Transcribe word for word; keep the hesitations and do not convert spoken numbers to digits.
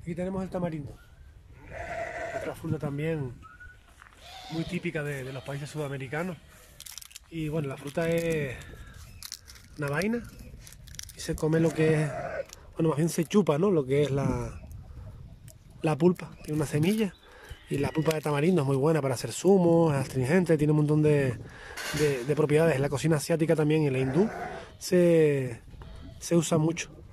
Aquí tenemos el tamarindo, otra fruta también muy típica de, de los países sudamericanos. Y bueno, la fruta es una vaina y se come lo que es, bueno, más bien se chupa, ¿no? Lo que es la, la pulpa. Tiene una semilla y la pulpa de tamarindo es muy buena para hacer zumos, es astringente, tiene un montón de, de, de propiedades. En la cocina asiática también y en la hindú se, se usa mucho.